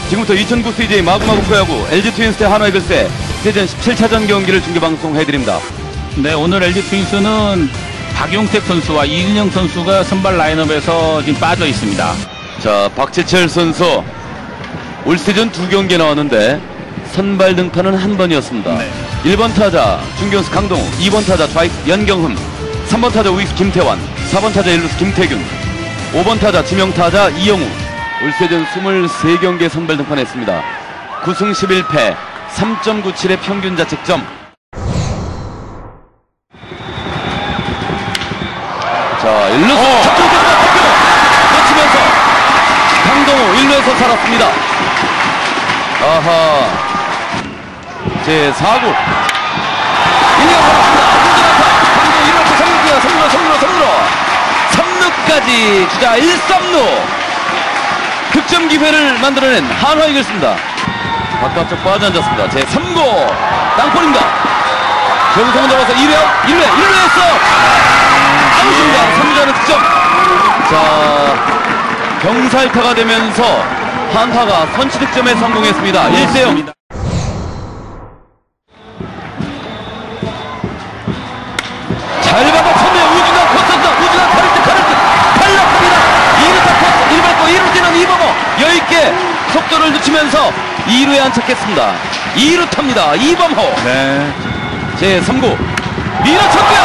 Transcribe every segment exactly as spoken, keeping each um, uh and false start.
지금부터 이천구 씨제이 마구마구 프로야구 엘지 트윈스 대 한화 이글스의 시즌 십칠 차전 경기를 중계방송해드립니다. 네, 오늘 엘지 트윈스는 박용택 선수와 이근영 선수가 선발 라인업에서 지금 빠져 있습니다. 자, 박지철 선수 올 시즌 두 경기 나왔는데 선발 등판은 한 번이었습니다. 네. 일 번 타자 중견수 강동우, 이 번 타자 좌익수 연경흠, 삼 번 타자 우익수 김태환, 사 번 타자 일루수 김태균, 오 번 타자 지명타자 이영우. 올 시즌 이십삼 경기에 선발 등판했습니다. 구 승 십일 패, 삼 점 구칠의 평균 자책점. 자, 일루수 잡혔습니다. 놓치면서 강동우 일루에서 살았습니다. 아하. 제사 구 일 루 살았습니다. hunderan타. 강동우 일 루에서 삼 루입니다. 삼 루, 삼 루, 삼 루. 삼 루까지 주자 일, 삼 루. 득점 기회를 만들어낸 한화 이글스입니다. 바깥쪽 빠져앉았습니다. 제삼 구 땅볼입니다. 정성은 잡아서 일 회, 일 회, 일 루에서 아웃입니다. 삼 루 안에 득점. 자, 병살타가 되면서 한화가 선취 득점에 성공했습니다. 일 대 영. 잘 받아쳤네요. 우주가 컸었다. 우주가 가를 듯 가를 듯 달렸습니다. 이 루 타포 일 밟고 이 루 뛰는 이범호 여유있게 속도를 늦추면서 이 루에 안착했습니다. 이 루 탑니다. 이범호. 네. 제삼 구 밀어쳤고요.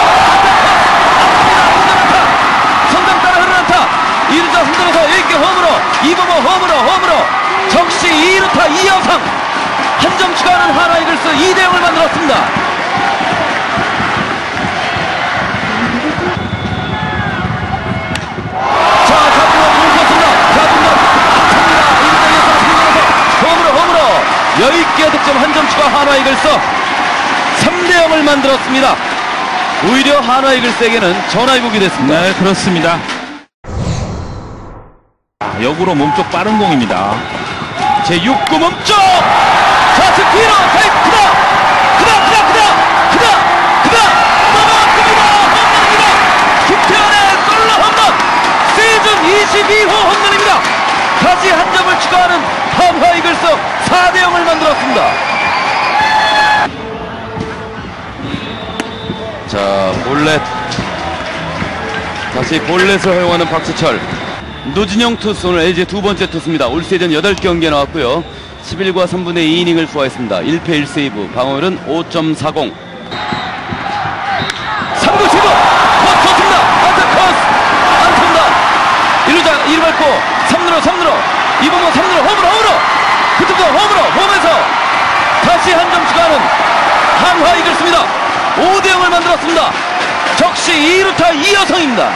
안타입니다. 선장 따라 흐르는 안타. 이 루자 흔들어서 여유있게 홈으로 이범호 홈으로 홈으로 적시 이 루타 이여상 한 점 추가하는 한화 이글스 이 대 영을 만들었습니다. 여유있게 득점 한 점 추가 한화 이글스 삼 대 영을 만들었습니다. 오히려 한화 이글스에게는 전화위복이 됐습니다. 네, 그렇습니다. 역으로 몸쪽 빠른 공입니다. 제육 구 몸쪽! 좌측 뒤로! 사이 크다! 크다! 크다! 크다! 크다! 크다! 넘어갑니다! 홈런입니다! 김태환의 솔로 홈런! 시즌 이십이 호 홈런입니다! 다시 한 점을 추가하는 한화 이글스 사 대 영을 만들었습니다. 자, 볼넷 다시 볼넷을 허용하는 박지철. 노진영 투수 오늘 엘지의 두 번째 투수입니다. 올 시즌 여덟 경기에 나왔고요. 십일 과 삼 분의 이 이닝을 소화했습니다. 일 패 일 세이브, 방어율은 오 점 사공. 삼 구 시도 코스 좋습니다. 안타 코스 안타입니다. 일 루자 일 루 밟고 삼 루로 삼 루로 이범호 삼 루로 홈으로 홈으로 붙음도 홈으로 홈에서 다시 한 점 추가하는 한화 이글스입니다. 오 대 영을 만들었습니다. 적시 이 루타 이여성입니다.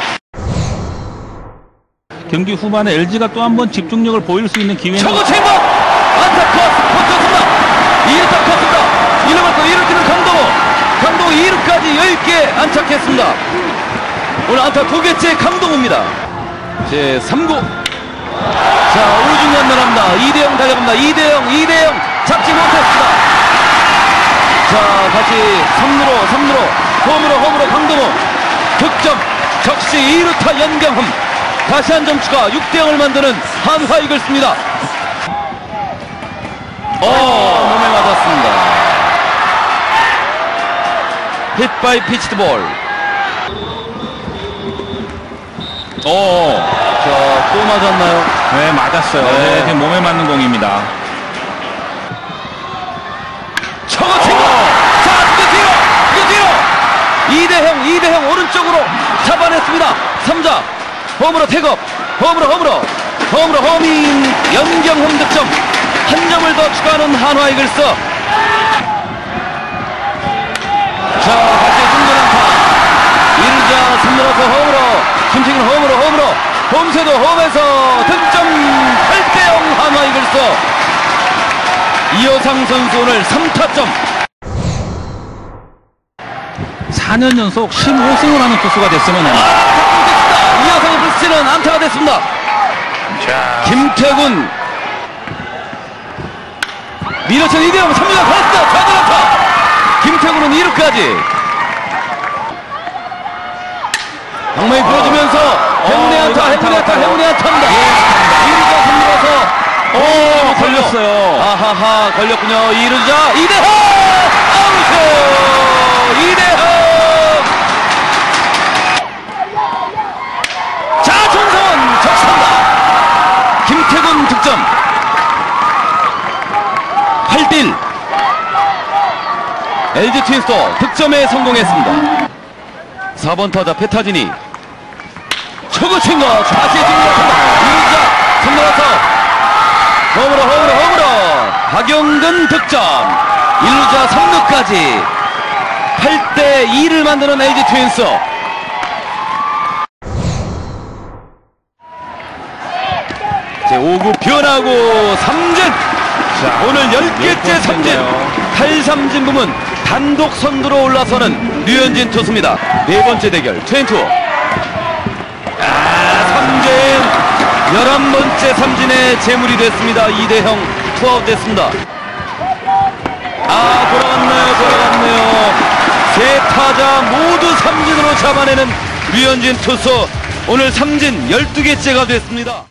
경기 후반에 엘지가 또 한 번 집중력을 보일 수 있는 기회는 저거 체인버 안타 코스 붙었습니다. 이 루타 컸습니다. 일 루 맞고 이 루 뛰는 강동호 강동호 이 루까지 여유있게 안착했습니다. 오늘 안타 두 개째 강동호입니다. 제삼 구 자, 우중간 날합니다. 이 대 영 달려갑니다. 이 대 영, 이 대 영 잡지 못했습니다. 자, 다시 삼 루로, 삼 루로, 홈으로, 홈으로 강동호 득점. 적시 이 루타 연경흠 다시 한 점 추가 육 대 영을 만드는 한화 이글스입니다. 어, 몸에 맞았습니다. 힛 바이 피치드 볼. 어. 자, 또 맞았나요? 네, 맞았어요. 네. 네, 지금 몸에 맞는 공입니다. 저거 친구! 자, 이거 뒤로! 이거 뒤로! 이 대 영, 이 대 영 오른쪽으로 잡아냈습니다. 삼 자, 홈으로 태업, 홈으로, 홈으로, 홈으로, 홈인 연경홈 득점. 한 점을 더 추가하는 한화 이글스. 자, 다시 중전한타. 일 루자 삼 루에서 홈으로, 김태균 홈으로, 홈으로. 홈세도 홈에서 득점 팔 대 영 한화 이글스. 이호상 선수 오늘 삼 타점. 사 년 연속 십오 승을 하는 투수가 됐으면 합니다. 아, 이호상의 불스치는 안타가 됐습니다. 자, 김태군 밀어친 이 대 영 삼 루가 걸었습니다. 좌전 안타. 김태군은 이 루까지. 방망이 불어주면서 행운의 안타, 행운의 안타, 행운의 안타입니다. 이 루가 삼 루에서 오, 걸렸군요. 이루자 이대호 아웃. 이대호. 자, 정성원 적시한다. 김태군 득점. 팔 대 일. 엘지 트윈스도 득점에 성공했습니다. 사 번 타자 페타지니 초구 친거 자세히 중요합니다. 이루자 삼 나와서 홈으로 홈으로 홈으로 박용근 득점. 일루자 삼 루까지 팔 대 이를 만드는 엘지 트윈스. 오 구 변하고 삼진. 자, 오늘 열 개째 삼진. 탈삼진 부문 단독 선두로 올라서는 류현진 투수입니다. 네 번째 대결 이십이. 아, 삼진. 열한 번째 삼진에 재물이 됐습니다. 이 대 영 투아웃 됐습니다. 아, 돌아갔네요. 돌아갔네요. 세 타자 모두 삼진으로 잡아내는 류현진 투수. 오늘 삼진 열두 개째가 됐습니다.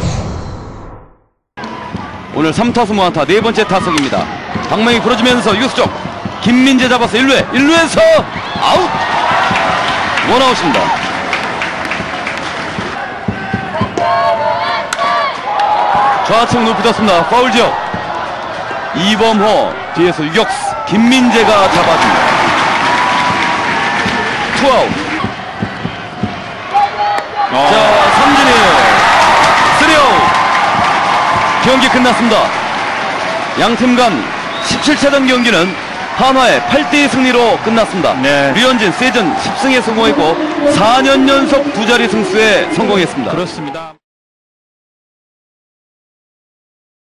오늘 삼 타수 무안타 네 번째 타석입니다. 방망이 부러지면서 유수 쪽 김민재 잡아서 일 루에 일 루에서 아웃. 원아웃입니다. 좌측 높이 떴습니다. 파울 지역. 이범호 뒤에서 유격수 김민재가 잡아줍니다. 투아웃. 어. 자, 삼진이에요. 쓰리아웃. 경기 끝났습니다. 양팀 간 십칠 차전 경기는 한화의 팔 대 이 승리로 끝났습니다. 네. 류현진 시즌 십 승에 성공했고 사 년 연속 두 자리 승수에 성공했습니다. 그렇습니다.